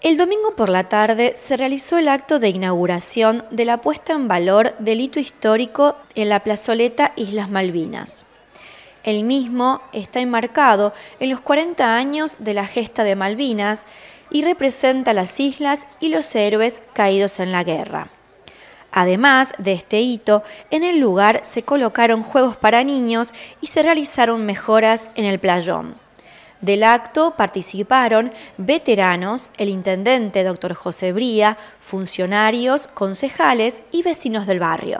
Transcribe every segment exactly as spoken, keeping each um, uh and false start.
El domingo por la tarde se realizó el acto de inauguración de la puesta en valor del hito histórico en la plazoleta Islas Malvinas. El mismo está enmarcado en los cuarenta años de la gesta de Malvinas y representa las islas y los héroes caídos en la guerra. Además de este hito, en el lugar se colocaron juegos para niños y se realizaron mejoras en el playón. Del acto participaron veteranos, el intendente doctor José Bría, funcionarios, concejales y vecinos del barrio.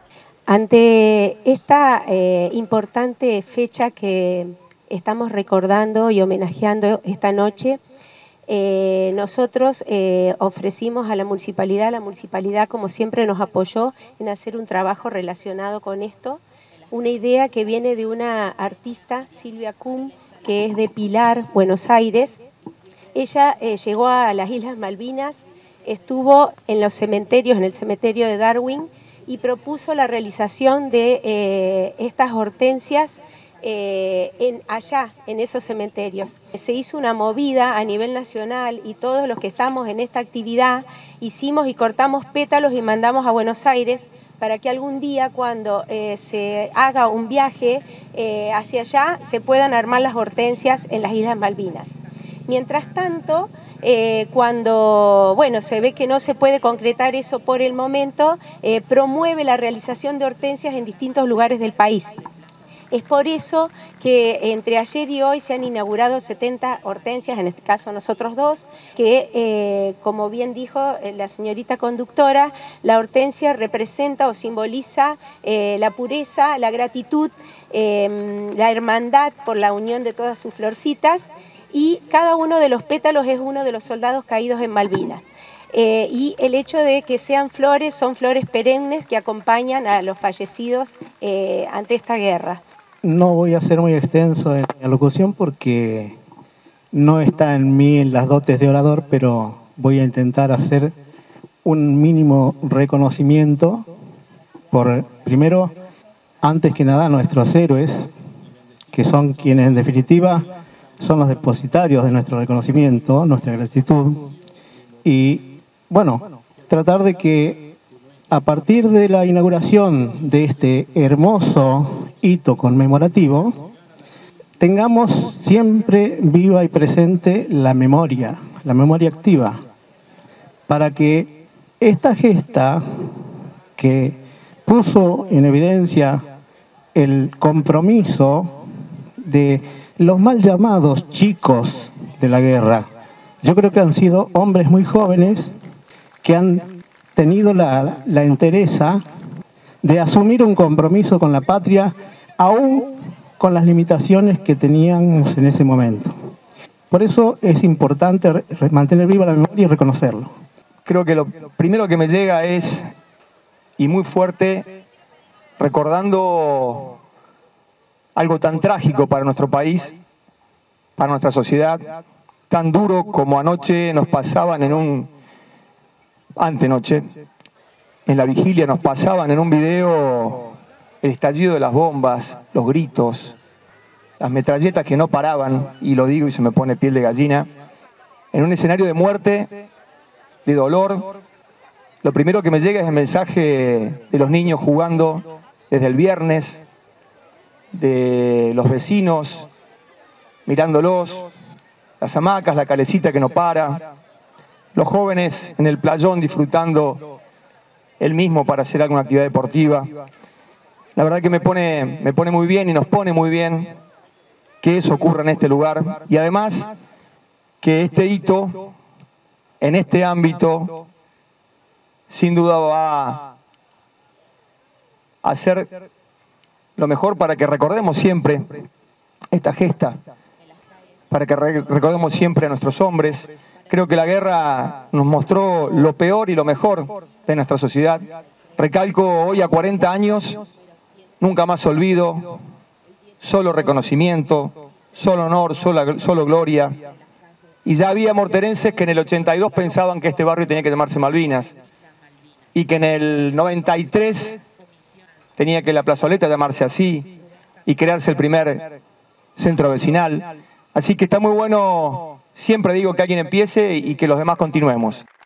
Ante esta eh, importante fecha que estamos recordando y homenajeando esta noche, eh, nosotros eh, ofrecimos a la municipalidad, la municipalidad como siempre nos apoyó en hacer un trabajo relacionado con esto, una idea que viene de una artista, Silvia Kuhn, que es de Pilar, Buenos Aires. Ella eh, llegó a las Islas Malvinas, estuvo en los cementerios, en el cementerio de Darwin, y propuso la realización de eh, estas hortensias eh, en, allá, en esos cementerios. Se hizo una movida a nivel nacional y todos los que estamos en esta actividad hicimos y cortamos pétalos y mandamos a Buenos Aires para que algún día cuando eh, se haga un viaje eh, hacia allá se puedan armar las hortensias en las Islas Malvinas. Mientras tanto, eh, cuando bueno, se ve que no se puede concretar eso por el momento, eh, promueve la realización de hortensias en distintos lugares del país. Es por eso que entre ayer y hoy se han inaugurado setenta hortensias, en este caso nosotros dos, que eh, como bien dijo la señorita conductora, la hortensia representa o simboliza eh, la pureza, la gratitud, eh, la hermandad por la unión de todas sus florcitas, y cada uno de los pétalos es uno de los soldados caídos en Malvinas. Eh, y el hecho de que sean flores, son flores perennes que acompañan a los fallecidos eh, ante esta guerra. No voy a ser muy extenso en mi alocución porque no está en mí las dotes de orador, pero voy a intentar hacer un mínimo reconocimiento por, primero, antes que nada, nuestros héroes, que son quienes en definitiva son los depositarios de nuestro reconocimiento, nuestra gratitud, y bueno, tratar de que a partir de la inauguración de este hermoso hito conmemorativo, tengamos siempre viva y presente la memoria, la memoria activa, para que esta gesta que puso en evidencia el compromiso de los mal llamados chicos de la guerra, yo creo que han sido hombres muy jóvenes que han tenido la, la entereza de asumir un compromiso con la patria, aún con las limitaciones que teníamos en ese momento. Por eso es importante mantener viva la memoria y reconocerlo. Creo que lo primero que me llega es, y muy fuerte, recordando algo tan trágico para nuestro país, para nuestra sociedad, tan duro como anoche nos pasaban en un, antenoche, en la vigilia nos pasaban en un video el estallido de las bombas, los gritos, las metralletas que no paraban, y lo digo y se me pone piel de gallina, en un escenario de muerte, de dolor. Lo primero que me llega es el mensaje de los niños jugando desde el viernes, de los vecinos mirándolos, las hamacas, la calecita que no para, los jóvenes en el playón disfrutando el mismo para hacer alguna actividad deportiva. La verdad que me pone, me pone muy bien y nos pone muy bien que eso ocurra en este lugar, y además que este hito en este ámbito sin duda va a hacer lo mejor para que recordemos siempre esta gesta, para que re recordemos siempre a nuestros hombres. Creo que la guerra nos mostró lo peor y lo mejor de nuestra sociedad. Recalco, hoy a cuarenta años, nunca más olvido, solo reconocimiento, solo honor, solo, solo gloria. Y ya había morterenses que en el ochenta y dos pensaban que este barrio tenía que llamarse Malvinas, y que en el noventa y tres tenía que la plazoleta llamarse así y crearse el primer centro vecinal. Así que está muy bueno Siempre digo que alguien empiece y que los demás continuemos.